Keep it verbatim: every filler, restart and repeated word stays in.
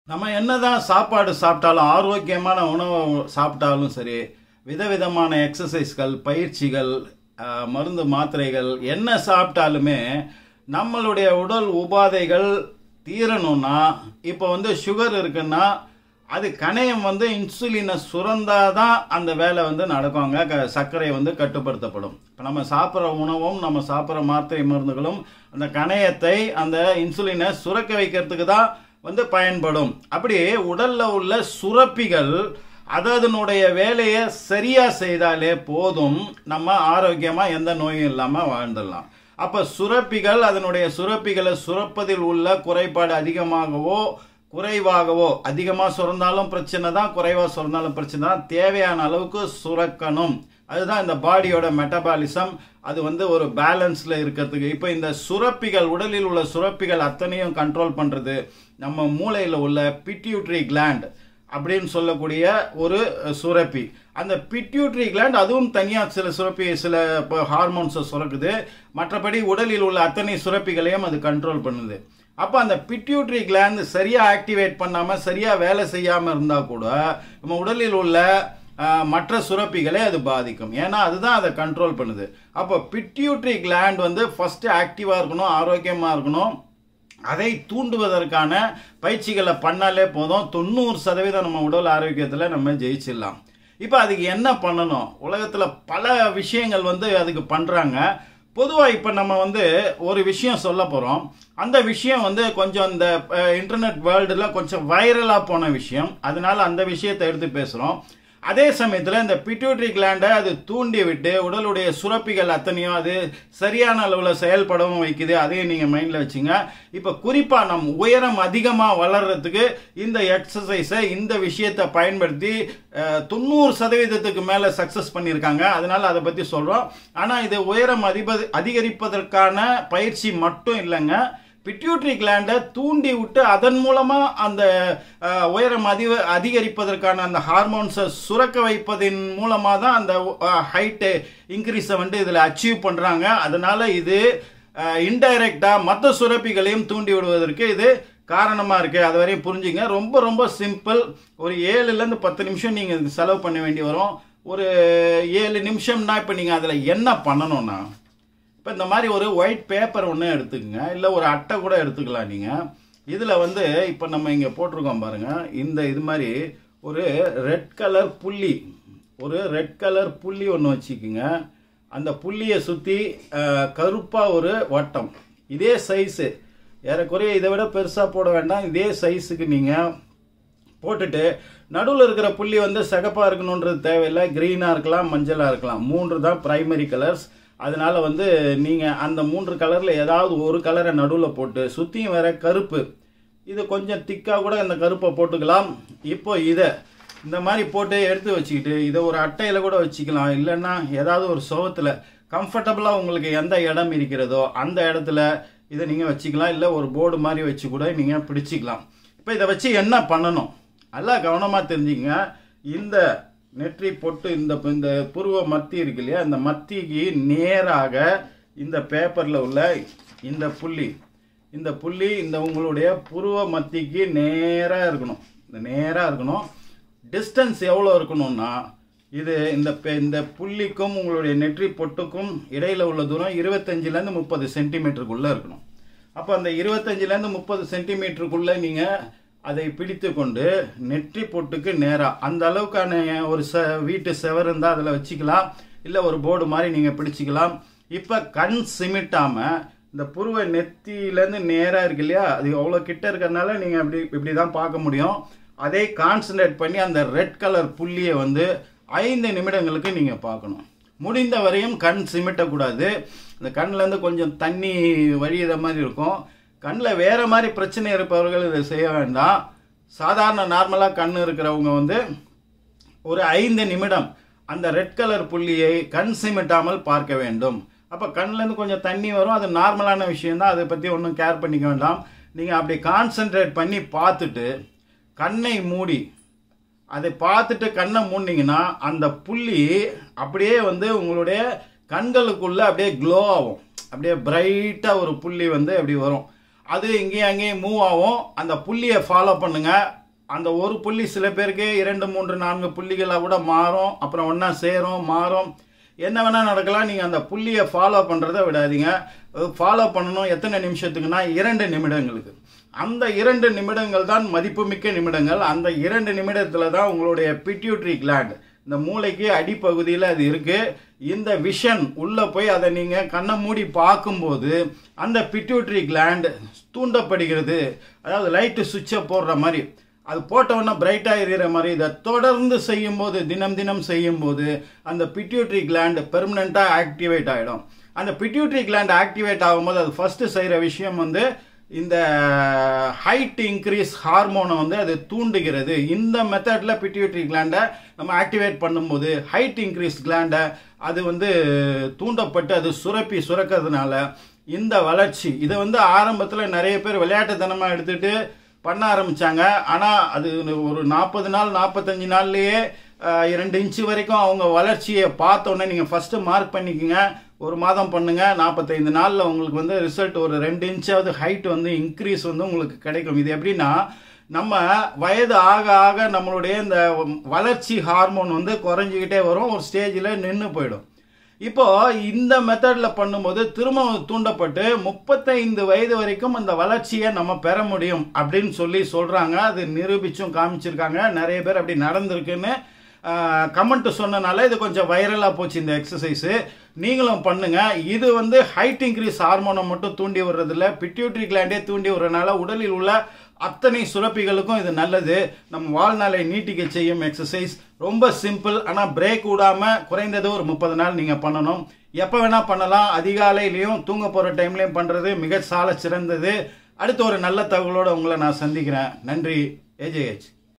நம்ம என்னதான் சாப்பாடு சாப்பிட்டாலும் ஆரோக்கியமான உணவு சாப்பிட்டாலும் சரி, விதவிதமான எக்ஸசைஸ்கள், பயிற்சிகள், அஹ், மருந்து மாத்திரைகள் என்ன சாப்பிட்டாலுமே நம்மளுடைய உடல் உபாதைகள் தீரணும்னா, இப்போ வந்து சுகர் இருக்குன்னா அது கணையம் வந்து இன்சுலினை சுரந்தாதான் அந்த வேலை வந்து நடக்குவாங்க. க சர்க்கரை வந்து கட்டுப்படுத்தப்படும். இப்போ நம்ம சாப்பிட்ற உணவும் நம்ம சாப்பிட்ற மாத்திரை மருந்துகளும் அந்த கணையத்தை அந்த இன்சுலினை சுரக்க வைக்கிறதுக்கு தான் வந்து பயன்படும். அப்படி உடல்ல உள்ள சுரப்பிகள் அதனுடைய வேலையை சரியா செய்தாலே போதும், நம்ம ஆரோக்கியமா எந்த நோயும் இல்லாம வாழ்ந்துடலாம். அப்ப சுரப்பிகள் அதனுடைய சுரப்பிகளை சுரப்பதில் உள்ள குறைபாடு அதிகமாகவோ குறைவாகவோ, அதிகமா சுரந்தாலும் பிரச்சனை தான், குறைவா சுரந்தாலும் பிரச்சனை தான், தேவையான அளவுக்கு சுரக்கணும். அதுதான் இந்த பாடியோட மெட்டபாலிசம். அது வந்து ஒரு பேலன்ஸ்ல இருக்கிறதுக்கு. இப்போ இந்த சுரப்பிகள், உடலில் உள்ள சுரப்பிகள் அத்தனையும் கண்ட்ரோல் பண்றது நம்ம மூளையில் உள்ள பிட்யூட்ரி கிளாண்ட் அப்படின்னு சொல்லக்கூடிய ஒரு சுரப்பி. அந்த பிட்யூட்ரி கிளாண்ட் அதுவும் தனியாக சில சுரப்பி சில ஹார்மோன்ஸை சுரக்குது. மற்றபடி உடலில் உள்ள அத்தனை சுரப்பிகளையும் அது கண்ட்ரோல் பண்ணுது. அப்போ அந்த பிட்யூட்ரி கிளாண்ட் சரியா ஆக்டிவேட் பண்ணாம சரியா வேலை செய்யாம இருந்தா கூட நம்ம உடலில் உள்ள மற்ற சுரப்பிகளை அது பாதிக்கும். ஏன்னா அதுதான் அதை கண்ட்ரோல் பண்ணுது. அப்போ பிட்யூட்ரி கிளாண்ட் வந்து ஃபர்ஸ்ட் ஆக்டிவா இருக்கணும், ஆரோக்கியமா இருக்கணும். அதை தூண்டுவதற்கான பயிற்சிகளை பண்ணாலே போதும், தொண்ணூறு சதவீதம் நம்ம உடல் ஆரோக்கியத்தில் நம்ம ஜெயிச்சிடலாம். இப்போ அதுக்கு என்ன பண்ணணும்? உலகத்தில் பல விஷயங்கள் வந்து அதுக்கு பண்ணுறாங்க. பொதுவாக இப்போ நம்ம வந்து ஒரு விஷயம் சொல்ல போகிறோம். அந்த விஷயம் வந்து கொஞ்சம் இந்த இன்டர்நெட் வேர்ல்டில் கொஞ்சம் வைரலாக போன விஷயம். அதனால அந்த விஷயத்தை எடுத்து பேசுகிறோம். அதே சமயத்தில் இந்த பிட்யூட்ரி கிளாண்டை அது தூண்டி விட்டு உடலுடைய சுரப்பிகள் அத்தனையும் அது சரியான அளவில் செயல்படவும் வைக்குது. அதையும் நீங்கள் மைண்டில் வச்சுங்க. இப்போ குறிப்பாக நம் உயரம் அதிகமாக வளர்றதுக்கு இந்த எக்ஸசைஸை, இந்த விஷயத்தை பயன்படுத்தி தொண்ணூறு சதவீதத்துக்கு மேலே சக்ஸஸ் பண்ணியிருக்காங்க. அதனால அதை பற்றி சொல்கிறோம். ஆனால் இது உயரம் அதிப அதிகரிப்பதற்கான பயிற்சி மட்டும் இல்லைங்க. பிட்யூட்ரி கிளாண்டை தூண்டி விட்டு அதன் மூலமா அந்த உயரம் அதிக அதிகரிப்பதற்கான அந்த ஹார்மோன்ஸை சுரக்க வைப்பதன் மூலமா தான் அந்த ஹைட்டு இன்க்ரீஸை வந்து இதில் அச்சீவ் பண்றாங்க. அதனால இது இன்டைரக்டா மற்ற சுரப்பிகளையும் தூண்டி விடுவதற்கு இது காரணமா இருக்கு. அது வரையும் புரிஞ்சுங்க. ரொம்ப ரொம்ப சிம்பிள். ஒரு ஏழுல இருந்து பத்து நிமிஷம் நீங்க இதுக்கு செலவு பண்ண வேண்டி வரும். ஒரு ஏழு நிமிஷம்னா இப்போ நீங்க அதுல என்ன பண்ணணும்னா, இப்போ இந்த மாதிரி ஒரு ஒயிட் பேப்பர் ஒன்று எடுத்துக்கங்க, இல்லை ஒரு அட்டை கூட எடுத்துக்கலாம். நீங்கள் இதில் வந்து இப்போ நம்ம இங்கே போட்டிருக்கோம் பாருங்கள். இந்த இது மாதிரி ஒரு ரெட் கலர் புள்ளி, ஒரு ரெட் கலர் புள்ளி ஒன்று வச்சுக்குங்க. அந்த புள்ளியை சுற்றி கருப்பாக ஒரு வட்டம், இதே சைஸு, ஏறக்குறைய இதை விட பெருசாக போட வேண்டாம், இதே சைஸுக்கு நீங்கள் போட்டுட்டு நடுவில் இருக்கிற புள்ளி வந்து சிகப்பாக இருக்கணுன்றது தேவையில்லை. க்ரீனாக இருக்கலாம், மஞ்சளாக இருக்கலாம். மூன்று தான் பிரைமரி கலர்ஸ். அதனால வந்து நீங்கள் அந்த மூன்று கலரில் ஏதாவது ஒரு கலரை நடுவில் போட்டு சுற்றியும் வேற கருப்பு, இது கொஞ்சம் திக்காக கூட இந்த கருப்பை போட்டுக்கலாம். இப்போ இதை இந்த மாதிரி போட்டு எடுத்து வச்சுக்கிட்டு இதை ஒரு அட்டையில் கூட வச்சுக்கலாம். இல்லைன்னா ஏதாவது ஒரு சுவத்தில் கம்ஃபர்டபுளாக உங்களுக்கு எந்த இடம் இருக்கிறதோ அந்த இடத்துல இதை நீங்கள் வச்சுக்கலாம். இல்லை ஒரு போர்டு மாதிரி வச்சு கூட நீங்கள் பிடிச்சிக்கலாம். இப்போ இதை வச்சு என்ன பண்ணணும் நல்லா கவனமாக தெரிஞ்சுங்க. இந்த நெற்றி பொட்டு, இந்த இந்த புருவ மத்தி இருக்கு இல்லையா, இந்த மத்திக்கு நேராக இந்த பேப்பரில் உள்ள இந்த புள்ளி, இந்த புள்ளி இந்த உங்களுடைய புருவ மத்திக்கு நேராக இருக்கணும். இந்த நேராக இருக்கணும். டிஸ்டன்ஸ் எவ்வளோ இருக்கணும்னா, இது இந்த இந்த புள்ளிக்கும் உங்களுடைய நெற்றி பொட்டுக்கும் இடையில உள்ள தூரம் இருபத்தஞ்சிலேருந்து முப்பது சென்டிமீட்டருக்குள்ளே இருக்கணும். அப்போ அந்த இருபத்தஞ்சிலேருந்து முப்பது சென்டிமீட்டருக்குள்ளே நீங்கள் அதை பிடித்து கொண்டு நெற்றி பொட்டுக்கு நேராக அந்த அளவுக்கான ஒரு ச வீட்டு செவர் இருந்தால் அதில் வச்சுக்கலாம். இல்லை ஒரு போர்டு மாதிரி நீங்கள் பிடிச்சிக்கலாம். இப்போ கண் சிமிட்டாமல் இந்த புருவ நெத்தியிலேருந்து நேராக இருக்கு இல்லையா, அது அவ்வளோ கிட்ட இருக்கிறதுனால நீங்கள் அப்படி இப்படி தான் பார்க்க முடியும். அதை கான்சன்ட்ரேட் பண்ணி அந்த ரெட் கலர் புள்ளியை வந்து ஐந்து நிமிடங்களுக்கு நீங்கள் பார்க்கணும். முடிந்த வரையும் கண் சிமிட்டக்கூடாது. இந்த கண்ணிலேருந்து கொஞ்சம் தண்ணி வழியிற மாதிரி இருக்கும். கண்ணில் வேறு மாதிரி பிரச்சனை இருப்பவர்கள் இதை செய்ய வேண்டாம். சாதாரண நார்மலாக கண் இருக்கிறவங்க வந்து ஒரு ஐந்து நிமிடம் அந்த ரெட் கலர் புள்ளியை கண் சிமிட்டாமல் பார்க்க வேண்டும். அப்போ கண்ணிலேருந்து கொஞ்சம் தண்ணி வரும். அது நார்மலான விஷயம்தான், அதை பற்றி ஒன்றும் கேர் பண்ணிக்க வேண்டாம். நீங்கள் அப்படி கான்சென்ட்ரேட் பண்ணி பார்த்துட்டு கண்ணை மூடி அதை பார்த்துட்டு கண்ணை மூடினீங்கன்னா அந்த புள்ளி அப்படியே வந்து உங்களுடைய கண்களுக்குள்ளே அப்படியே க்ளோ ஆகும். அப்படியே பிரைட்டாக ஒரு புள்ளி வந்து அப்படி வரும். அது இங்கேயும் அங்கேயும் மூவ் ஆகும். அந்த புள்ளியை ஃபாலோ பண்ணுங்க. அந்த ஒரு புள்ளி சில பேருக்கு இரண்டு மூன்று நான்கு புள்ளிகளாக கூட மாறும், அப்புறம் ஒன்றா சேரும், மாறும், என்ன வேணால் நடக்கலாம். நீங்கள் அந்த புள்ளியை ஃபாலோ பண்ணுறதை விடாதீங்க. ஃபாலோ பண்ணணும் எத்தனை நிமிஷத்துக்குன்னா இரண்டு நிமிடங்களுக்கு. அந்த இரண்டு நிமிடங்கள் தான் மதிப்புமிக்க நிமிடங்கள். அந்த இரண்டு நிமிடத்தில் தான் உங்களுடைய பிட்யூட்ரி கிளாண்ட், இந்த மூளைக்கு அடிப்பகுதியில் அது இருக்குது. இந்த விஷன் உள்ளே போய் அதை நீங்கள் கண்ணை மூடி பார்க்கும்போது அந்த பிட்யூட்ரி கிளாண்ட் தூண்டப்படுகிறது. அதாவது லைட்டு சுவிட்சை போடுற மாதிரி, அது போட்டவுடனே பிரைட்டாக எரிகிற மாதிரி. இதை தொடர்ந்து செய்யும்போது, தினம் தினம் செய்யும்போது அந்த பிட்யூட்ரி கிளாண்ட் பெர்மனண்ட்டாக ஆக்டிவேட் ஆகிடும். அந்த பிட்யூட்ரி கிளாண்ட் ஆக்டிவேட் ஆகும்போது அது ஃபஸ்ட்டு செய்கிற விஷயம் வந்து இந்த ஹைட் இன்க்ரீஸ் ஹார்மோனை வந்து அது தூண்டுகிறது. இந்த மெத்தடில் பிட்யூட்ரி கிளாண்டை நம்ம ஆக்டிவேட் பண்ணும்போது ஹைட் இன்க்ரீஸ் கிளாண்டை அது வந்து தூண்டப்பட்டு அது சுரப்பி சுரக்கிறதுனால இந்த வளர்ச்சி, இதை வந்து ஆரம்பத்தில் நிறைய பேர் விளையாட்டுத்தனமாக எடுத்துகிட்டு பண்ண ஆரம்பித்தாங்க. ஆனால் அது ஒரு நாற்பது நாள் நாற்பத்தஞ்சு நாள்லேயே இரண்டு இன்ச்சு வரைக்கும் அவங்க வளர்ச்சியை பார்த்தோன்னே நீங்கள் ஃபஸ்ட்டு மார்க் பண்ணிக்கோங்க. ஒரு மாதம் பண்ணுங்கள், நாற்பத்தைந்து நாளில் உங்களுக்கு வந்து ரிசல்ட் ஒரு ரெண்டு இன்ச்சாவது ஹைட் வந்து இன்க்ரீஸ் வந்து உங்களுக்கு கிடைக்கும். இது எப்படின்னா, நம்ம வயது ஆக ஆக நம்மளுடைய இந்த வளர்ச்சி ஹார்மோன் வந்து குறைஞ்சிக்கிட்டே வரும், ஒரு ஸ்டேஜில் நின்று போயிடும். இப்போ இந்த மெத்தடில் பண்ணும்போது திரும்ப தூண்டப்பட்டு முப்பத்தைந்து வயது வரைக்கும் அந்த வளர்ச்சியை நம்ம பெற முடியும் அப்படின்னு சொல்லி சொல்கிறாங்க. அது நிரூபிச்சும் காமிச்சிருக்காங்க. நிறைய பேர் அப்படி நடந்திருக்குன்னு கமெண்ட் சொன்னனால இது கொஞ்சம் வைரலாக போச்சு இந்த எக்ஸசைஸு. நீங்களும் பண்ணுங்கள். இது வந்து ஹைட் இன்க்ரீஸ் ஹார்மோனை மட்டும் தூண்டி விடுறதில்ல, பிட்யூட்ரி கிளாண்டே தூண்டி விடுறதுனால உடலில் உள்ள அத்தனை சுரப்பிகளுக்கும் இது நல்லது. நம்ம வாழ்நாளை நீட்டிக்க செய்யும் எக்ஸசைஸ். ரொம்ப சிம்பிள். ஆனால் பிரேக் விடாமல் குறைந்தது ஒரு முப்பது நாள் நீங்கள் பண்ணணும். எப்போ வேணால் பண்ணலாம். அதிகாலையிலையும் தூங்க போகிற டைம்லையும் பண்ணுறது மிக சால சிறந்தது. அடுத்து ஒரு நல்ல தகவலோடு உங்களை நான் சந்திக்கிறேன். நன்றி. ஏஜேஹெச்.